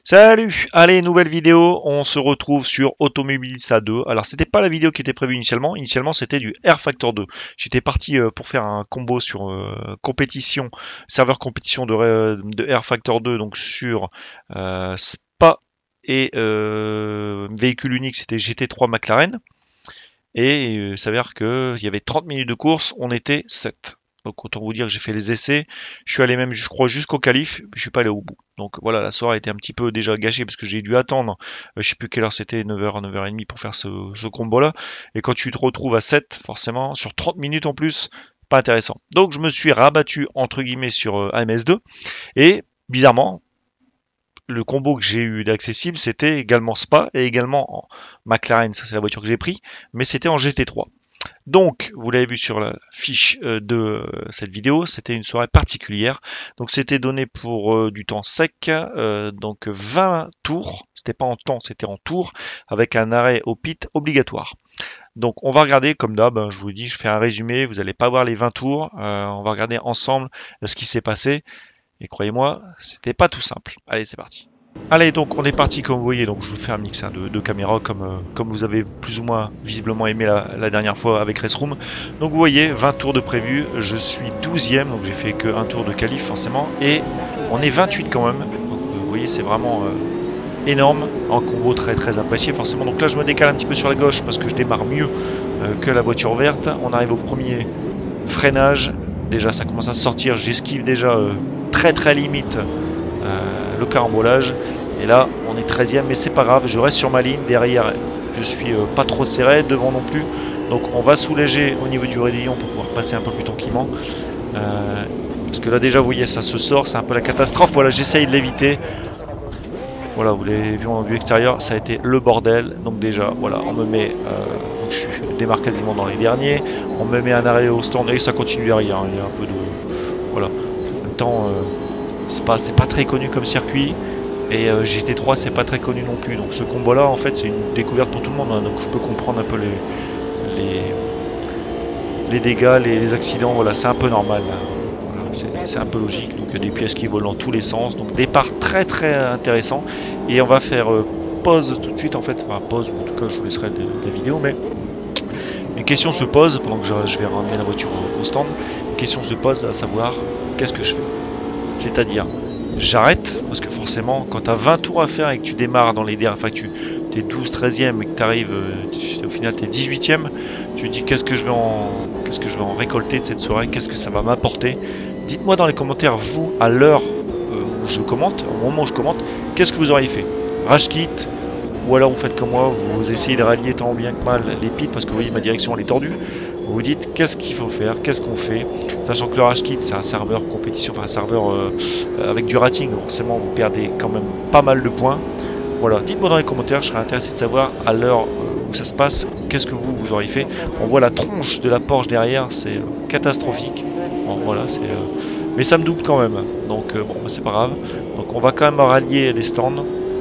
Salut! Allez, nouvelle vidéo, on se retrouve sur Automobilista 2. Alors, c'était pas la vidéo qui était prévue initialement. Initialement, c'était du Air Factor 2. J'étais parti pour faire un combo sur compétition, serveur compétition de Air Factor 2, donc sur Spa et véhicule unique, c'était GT3 McLaren. Et il s'avère qu'il y avait 30 minutes de course, on était 7. Donc autant vous dire que j'ai fait les essais. Je suis allé même, je crois, jusqu'au qualif. Je suis pas allé au bout. Donc voilà, la soirée était un petit peu déjà gâchée parce que j'ai dû attendre. Je sais plus quelle heure c'était, 9h, 9h30 pour faire ce combo-là. Et quand tu te retrouves à 7, forcément, sur 30 minutes en plus, pas intéressant. Donc je me suis rabattu, entre guillemets, sur AMS2. Et bizarrement, le combo que j'ai eu d'accessible, c'était également Spa et également en McLaren. Ça, c'est la voiture que j'ai pris. Mais c'était en GT3. Donc, vous l'avez vu sur la fiche de cette vidéo, c'était une soirée particulière. Donc, c'était donné pour du temps sec, donc 20 tours. C'était pas en temps, c'était en tours, avec un arrêt au pit obligatoire. Donc, on va regarder, comme d'hab, je vous dis, je fais un résumé, vous n'allez pas voir les 20 tours. On va regarder ensemble ce qui s'est passé. Et croyez-moi, c'était pas tout simple. Allez, c'est parti. Allez, donc on est parti comme vous voyez, donc je vous fais un mix de caméras comme vous avez plus ou moins visiblement aimé la dernière fois avec Raceroom. Donc vous voyez, 20 tours de prévu, je suis 12e, donc j'ai fait qu'un tour de qualif forcément, et on est 28 quand même, donc vous voyez c'est vraiment énorme, en combo très très apprécié forcément. Donc là je me décale un petit peu sur la gauche parce que je démarre mieux que la voiture verte. On arrive au premier freinage, déjà ça commence à sortir, j'esquive déjà très très limite le carambolage. Et là, on est 13e, mais c'est pas grave, je reste sur ma ligne. Derrière, je suis pas trop serré, devant non plus. Donc on va soulager au niveau du raidillon pour pouvoir passer un peu plus tranquillement. Parce que là déjà, vous voyez, ça se sort, c'est un peu la catastrophe. Voilà, j'essaye de l'éviter. Voilà, vous l'avez vu en vue extérieure, ça a été le bordel. Donc déjà, voilà, on me met, donc je démarre quasiment dans les derniers. On me met un arrêt au stand et ça continue derrière. Hein. Il y a un peu de, voilà. En même temps, Spa, c'est pas très connu comme circuit. Et GT3 c'est pas très connu non plus, donc ce combo là en fait c'est une découverte pour tout le monde, hein. Donc je peux comprendre un peu les dégâts, les accidents, voilà c'est un peu normal, hein. Voilà, c'est un peu logique, donc il y a des pièces qui volent dans tous les sens, donc départ très très intéressant, et on va faire pause tout de suite en fait, enfin pause, en tout cas je vous laisserai la vidéo, mais une question se pose pendant que je vais ramener la voiture au stand, une question se pose à savoir qu'est-ce que je fais, c'est-à-dire j'arrête, parce que forcément, quand tu as 20 tours à faire et que tu démarres dans les derniers, enfin que tu es 12, 13e et que tu arrives, au final tu es 18e, tu te dis qu'est-ce que je vais en récolter de cette soirée, qu'est-ce que ça va m'apporter. Dites-moi dans les commentaires, vous, à l'heure où je commente, au moment où je commente, qu'est-ce que vous auriez fait? Rage kit, ou alors vous faites comme moi, vous essayez de rallier tant bien que mal les pits, parce que vous voyez ma direction elle est tordue. Vous vous dites qu'est-ce qu'il faut faire, qu'est-ce qu'on fait, sachant que le Rage Kit c'est un serveur compétition, enfin un serveur avec du rating, forcément vous perdez quand même pas mal de points. Voilà, dites-moi dans les commentaires, je serais intéressé de savoir à l'heure où ça se passe, qu'est-ce que vous auriez fait. On voit la tronche de la Porsche derrière, c'est catastrophique. Bon voilà, mais ça me double quand même, donc bon bah, c'est pas grave. Donc on va quand même rallier les stands.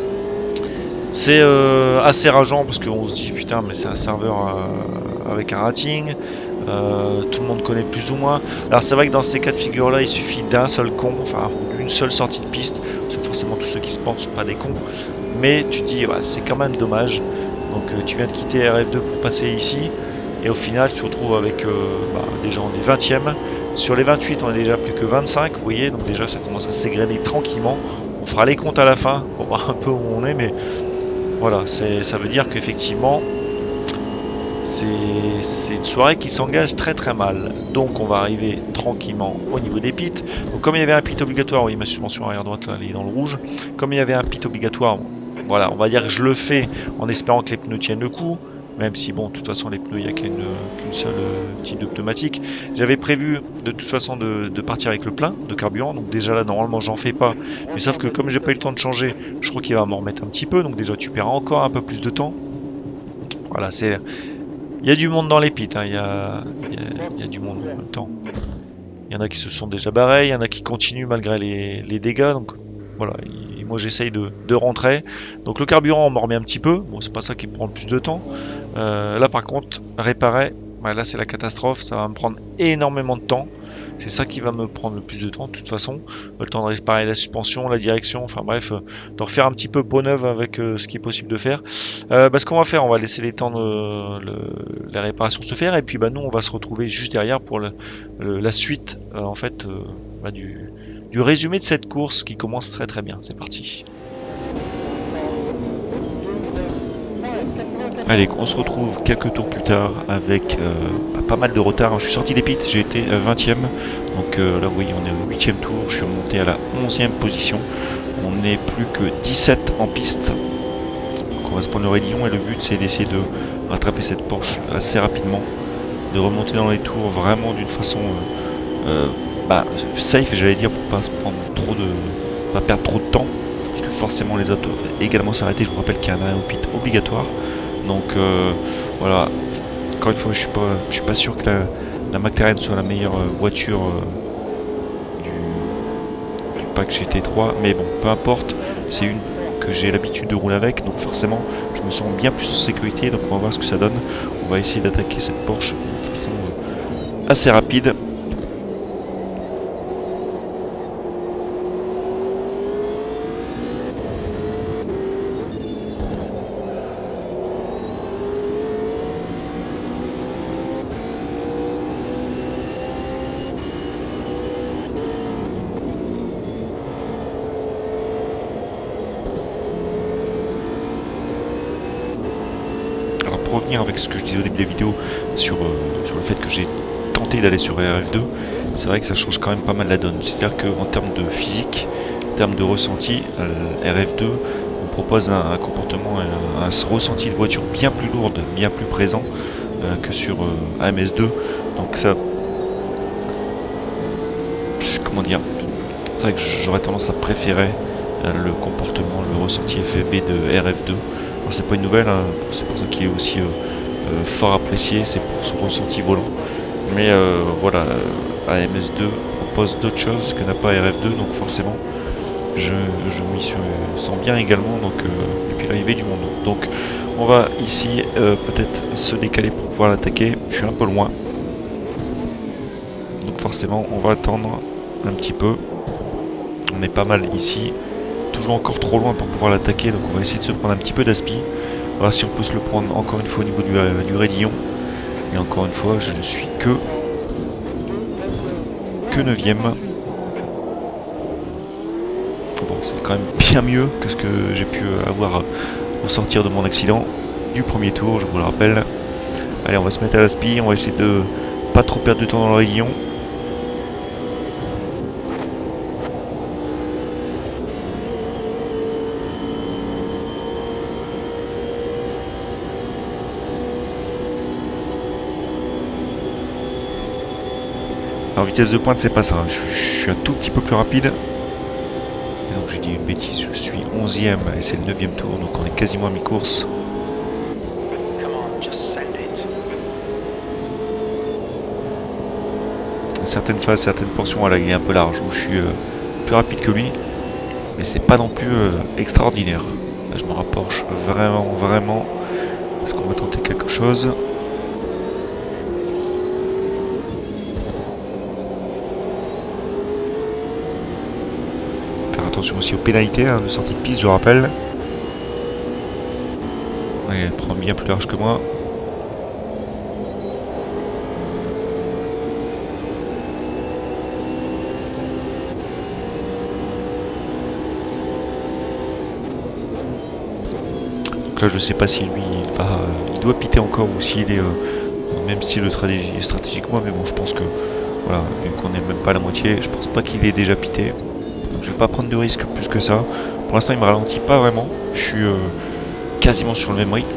C'est assez rageant parce qu'on se dit putain mais c'est un serveur avec un rating, tout le monde connaît plus ou moins. Alors c'est vrai que dans ces cas de figure là il suffit d'un seul con, enfin d'une seule sortie de piste, parce que forcément tous ceux qui se pensent sont pas des cons, mais tu te dis ouais, c'est quand même dommage. Donc tu viens de quitter RF2 pour passer ici, et au final tu te retrouves avec déjà on est 20e, sur les 28 on est déjà plus que 25, vous voyez, donc déjà ça commence à s'égrener tranquillement. On fera les comptes à la fin pour voir un peu où on est, mais voilà, ça veut dire qu'effectivement, c'est une soirée qui s'engage très très mal. Donc on va arriver tranquillement au niveau des pits. Donc comme il y avait un pit obligatoire, oui ma suspension arrière droite là, elle est dans le rouge. Comme il y avait un pit obligatoire, voilà, on va dire que je le fais en espérant que les pneus tiennent le coup. Même si bon, de toute façon les pneus, il n'y a qu'une seule type de pneumatique. J'avais prévu de toute façon de partir avec le plein de carburant. Donc déjà là normalement j'en fais pas. Mais sauf que comme j'ai pas eu le temps de changer, je crois qu'il va m'en remettre un petit peu. Donc déjà tu perds encore un peu plus de temps. Voilà, il y a du monde dans les pits, hein. Il y a du monde en même temps. Il y en a qui se sont déjà barrés, il y en a qui continuent malgré les dégâts. Donc voilà, moi j'essaye de rentrer. Donc le carburant on m'en remet un petit peu. Bon c'est pas ça qui prend le plus de temps. Là par contre réparer, Ouais, là, c'est la catastrophe. Ça va me prendre énormément de temps. C'est ça qui va me prendre le plus de temps, de toute façon. Le temps de réparer la suspension, la direction, enfin bref, de refaire un petit peu peau neuve avec ce qui est possible de faire. Ce qu'on va faire, on va laisser les temps de la réparation se faire. Et puis, nous, on va se retrouver juste derrière pour la suite, en fait, du résumé de cette course qui commence très très bien. C'est parti. Allez, on se retrouve quelques tours plus tard avec pas mal de retard. Je suis sorti des pits, j'ai été 20e. Donc là, vous voyez, on est au 8e tour. Je suis remonté à la 11e position. On n'est plus que 17 en piste. Donc on va se prendre le raidillon et le but, c'est d'essayer de rattraper cette Porsche assez rapidement. De remonter dans les tours vraiment d'une façon safe, j'allais dire, pour pas se prendre pas perdre trop de temps. Parce que forcément, les autres doivent également s'arrêter. Je vous rappelle qu'il y a un arrêt au pit obligatoire. Donc voilà, encore une fois, je suis pas sûr que la McLaren soit la meilleure voiture du pack GT3, mais bon, peu importe, c'est une que j'ai l'habitude de rouler avec, donc forcément, je me sens bien plus en sécurité, donc on va voir ce que ça donne. On va essayer d'attaquer cette Porsche de façon assez rapide. Pour revenir avec ce que je disais au début de la vidéo sur le fait que j'ai tenté d'aller sur RF2, c'est vrai que ça change quand même pas mal la donne. C'est-à-dire qu'en termes de physique, en termes de ressenti, RF2 on propose un comportement, un ressenti de voiture bien plus lourde, bien plus présent que sur AMS2. Donc ça, comment dire, c'est vrai que j'aurais tendance à préférer le comportement, le ressenti FFB de RF2. C'est pas une nouvelle, hein, c'est pour ça qu'il est aussi fort apprécié, c'est pour son ressenti volant. Mais voilà, AMS2 propose d'autres choses que n'a pas RF2, donc forcément je m'y sens bien également, donc depuis l'arrivée du monde. Donc on va ici peut-être se décaler pour pouvoir l'attaquer. Je suis un peu loin, donc forcément on va attendre un petit peu. On est pas mal ici. Toujours encore trop loin pour pouvoir l'attaquer, donc on va essayer de se prendre un petit peu d'aspi. Voilà si on peut se le prendre encore une fois au niveau du raidillon. Et encore une fois, je ne suis que 9ème. Bon, c'est quand même bien mieux que ce que j'ai pu avoir au sortir de mon accident du premier tour, je vous le rappelle. Allez, on va se mettre à l'aspi, on va essayer de pas trop perdre de temps dans le raidillon. Alors vitesse de pointe c'est pas ça, je suis un tout petit peu plus rapide. Et donc j'ai dit une bêtise, je suis 11ème et c'est le 9ème tour, donc on est quasiment à mi-course. Certaines phases, certaines portions, voilà, il est un peu large, où je suis plus rapide que lui. Mais c'est pas non plus extraordinaire. Là je me rapproche vraiment. Est-ce qu'on va tenter quelque chose ? Attention aussi aux pénalités hein, de sortie de piste, je rappelle. Elle prend bien plus large que moi. Donc là, je sais pas si lui, il doit piter encore ou s'il est même style stratégiquement, mais bon, je pense que voilà, vu qu'on n'est même pas à la moitié, je pense pas qu'il ait déjà pité. Donc je vais pas prendre de risque plus que ça. Pour l'instant il me ralentit pas vraiment. Je suis quasiment sur le même rythme.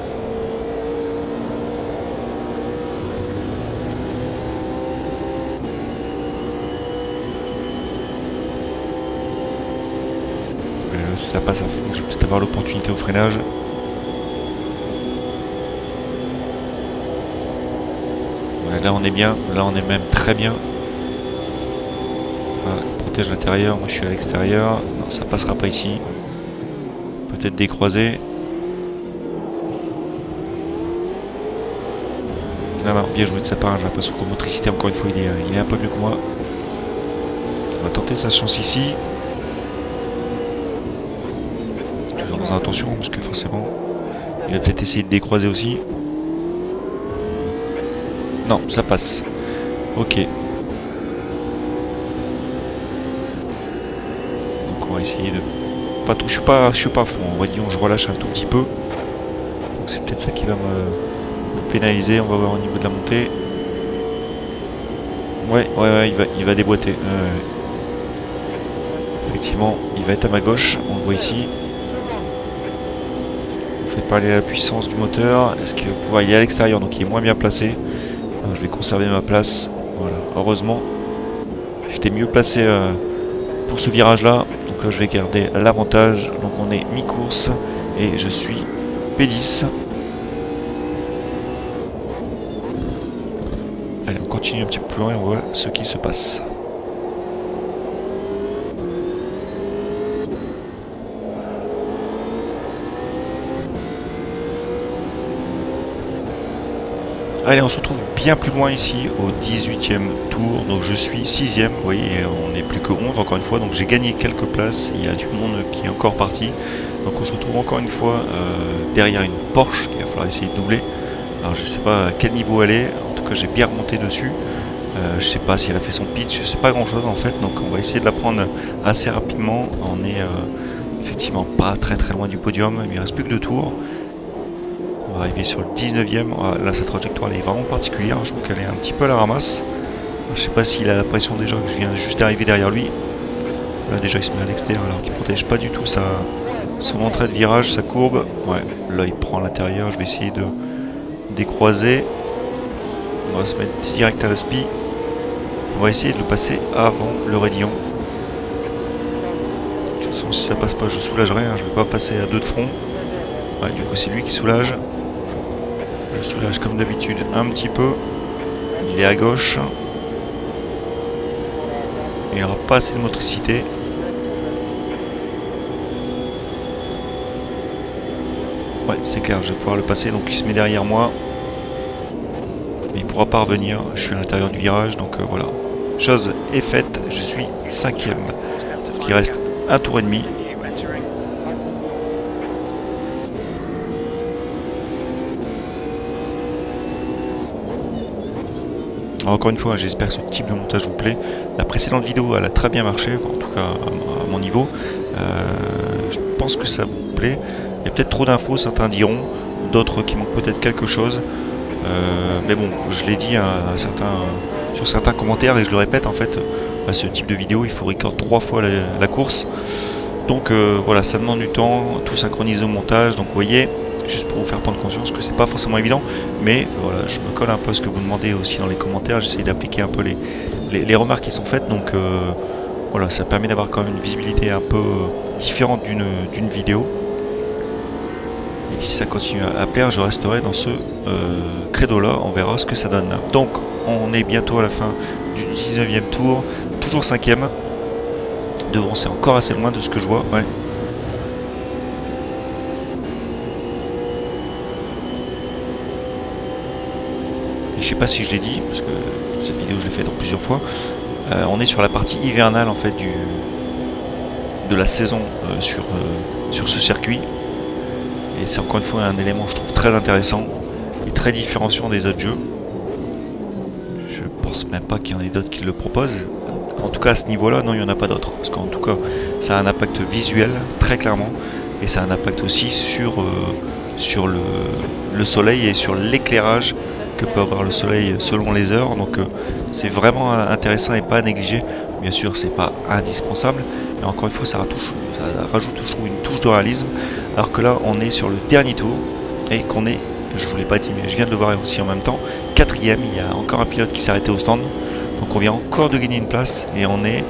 Si ça passe à fond, je vais peut-être avoir l'opportunité au freinage. Ouais, là on est bien, là on est même très bien. Protège l'intérieur, moi je suis à l'extérieur. Non, ça passera pas ici. Peut-être décroiser. Ah non, bien joué de sa part, j'ai l'impression qu'en motricité, encore une fois, il est un peu mieux que moi. On va tenter sa chance ici. Toujours en faisant attention, parce que forcément, il va peut-être essayer de décroiser aussi. Non, ça passe. Ok. Donc on va essayer de... Pas trop, je suis pas à fond, on va dire, je relâche un tout petit peu. Donc c'est peut-être ça qui va me pénaliser, on va voir au niveau de la montée. Ouais, il va déboîter. Effectivement, il va être à ma gauche, on le voit ici. On fait parler la puissance du moteur. Est-ce qu'il va pouvoir y aller à l'extérieur? Donc il est moins bien placé. Alors, je vais conserver ma place. Voilà, heureusement. J'étais mieux placé pour ce virage-là. Donc là, je vais garder l'avantage. Donc on est mi-course et je suis P10. Allez, on continue un petit peu plus loin et on voit ce qui se passe. Allez, on se retrouve bien plus loin ici, au 18e tour. Donc je suis 6e, vous voyez, on n'est plus que 11 encore une fois. Donc j'ai gagné quelques places, il y a du monde qui est encore parti. Donc on se retrouve encore une fois derrière une Porsche qu'il va falloir essayer de doubler. Alors je sais pas à quel niveau elle est, en tout cas j'ai bien remonté dessus. Je sais pas si elle a fait son pitch, je sais pas grand chose en fait. Donc on va essayer de la prendre assez rapidement. On est effectivement pas très loin du podium, il ne reste plus que 2 tours. On va arriver sur le 19e. Là, sa trajectoire elle est vraiment particulière. Je trouve qu'elle est un petit peu à la ramasse. Je sais pas s'il a la pression déjà que je viens juste d'arriver derrière lui. Là, déjà, il se met à l'extérieur alors qu'il ne protège pas du tout son entrée de virage, sa courbe. Ouais, là, il prend à l'intérieur. Je vais essayer de décroiser. On va se mettre direct à la spi. On va essayer de le passer avant le raidillon. De toute façon, si ça passe pas, je soulagerai. Je ne vais pas passer à 2 de front. Ouais, du coup, c'est lui qui soulage. Je soulage comme d'habitude un petit peu. Il est à gauche. Il n'aura pas assez de motricité. Ouais, c'est clair, je vais pouvoir le passer. Donc il se met derrière moi. Mais il ne pourra pas revenir. Je suis à l'intérieur du virage. Donc voilà. Chose est faite. Je suis 5e. Donc il reste un tour et demi. Alors encore une fois, j'espère que ce type de montage vous plaît. La précédente vidéo, elle a très bien marché, enfin, en tout cas à mon niveau. Je pense que ça vous plaît. Il y a peut-être trop d'infos, certains diront, d'autres qui manquent peut-être quelque chose. Mais bon, je l'ai dit sur certains commentaires et je le répète, en fait, ce type de vidéo, il faut record 3 fois la course. Donc voilà, ça demande du temps, tout synchroniser au montage. Donc vous voyez, juste pour vous faire prendre conscience que c'est pas forcément évident, mais voilà, je me colle un peu à ce que vous demandez aussi dans les commentaires, j'essaie d'appliquer un peu les remarques qui sont faites, donc voilà, ça permet d'avoir quand même une visibilité un peu différente d'une vidéo. Et si ça continue à plaire, je resterai dans ce credo là, on verra ce que ça donne. Donc on est bientôt à la fin du 19e tour, toujours 5e, devant c'est encore assez loin de ce que je vois, ouais. Je sais pas si je l'ai dit, parce que cette vidéo je l'ai faite en plusieurs fois. On est sur la partie hivernale en fait de la saison sur ce circuit. Et c'est encore une fois un élément je trouve très intéressant et très différenciant des autres jeux. Je pense même pas qu'il y en ait d'autres qui le proposent. En tout cas à ce niveau-là, non, il n'y en a pas d'autres. Parce qu'en tout cas, ça a un impact visuel, très clairement. Et ça a un impact aussi sur le soleil et sur l'éclairage que peut avoir le soleil selon les heures. Donc c'est vraiment intéressant et pas à négliger. Bien sûr, c'est pas indispensable. Mais encore une fois, ça rajoute toujours une touche de réalisme. Alors que là, on est sur le dernier tour. Et qu'on est, je vous l'ai pas dit, mais je viens de le voir aussi en même temps, 4e. Il y a encore un pilote qui s'est arrêté au stand. Donc on vient encore de gagner une place. Et on est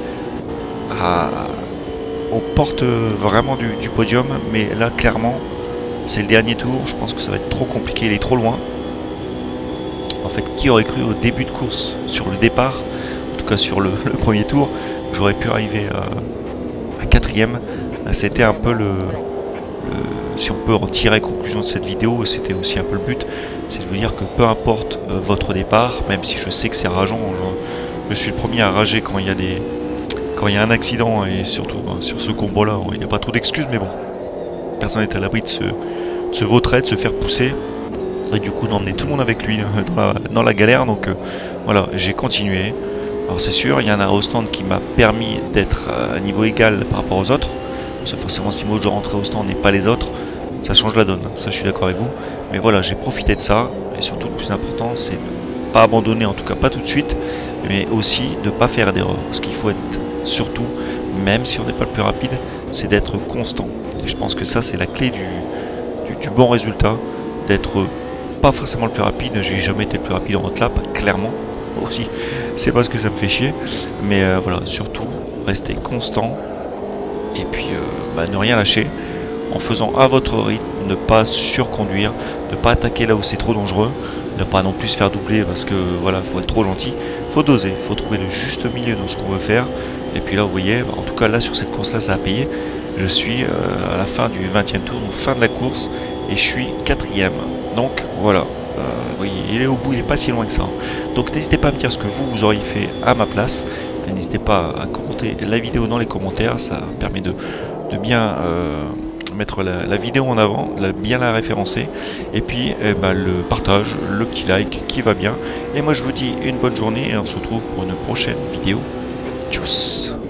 aux portes vraiment du podium. Mais là, clairement, c'est le dernier tour. Je pense que ça va être trop compliqué. Il est trop loin. En fait, qui aurait cru au début de course, sur le départ, en tout cas sur le premier tour, j'aurais pu arriver à 4e. C'était un peu si on peut en tirer conclusion de cette vidéo, c'était aussi un peu le but, c'est de vous dire que peu importe votre départ, même si je sais que c'est rageant, je suis le premier à rager quand il y a un accident, et surtout sur ce combo là, il n'y a pas trop d'excuses, mais bon, personne n'est à l'abri de se vautrer, de se faire pousser, et du coup d'emmener tout le monde avec lui dans la galère. Donc voilà, j'ai continué. Alors c'est sûr, il y en a au stand qui m'a permis d'être à niveau égal par rapport aux autres. Parce que forcément, si moi je rentrais au stand et pas les autres, ça change la donne, ça je suis d'accord avec vous. Mais voilà, j'ai profité de ça, et surtout le plus important, c'est de ne pas abandonner, en tout cas pas tout de suite, mais aussi de ne pas faire d'erreur. Ce qu'il faut être surtout, même si on n'est pas le plus rapide, c'est d'être constant. Et je pense que ça c'est la clé du bon résultat, d'être pas forcément le plus rapide. J'ai jamais été le plus rapide en hot lap, clairement aussi, c'est parce que ça me fait chier, mais voilà, surtout rester constant, et puis ne rien lâcher, en faisant à votre rythme, ne pas surconduire, ne pas attaquer là où c'est trop dangereux, ne pas non plus se faire doubler parce que voilà, faut être trop gentil, faut doser, faut trouver le juste milieu dans ce qu'on veut faire. Et puis là vous voyez, en tout cas là sur cette course là ça a payé, je suis à la fin du 20e tour, donc fin de la course, et je suis 4ème, donc voilà. Oui, il est au bout, il n'est pas si loin que ça. Donc n'hésitez pas à me dire ce que vous auriez fait à ma place. N'hésitez pas à commenter la vidéo dans les commentaires, ça permet de bien mettre la vidéo en avant, bien la référencer. Et puis le partage, le petit like qui va bien. Et moi je vous dis une bonne journée et on se retrouve pour une prochaine vidéo. Tchuss!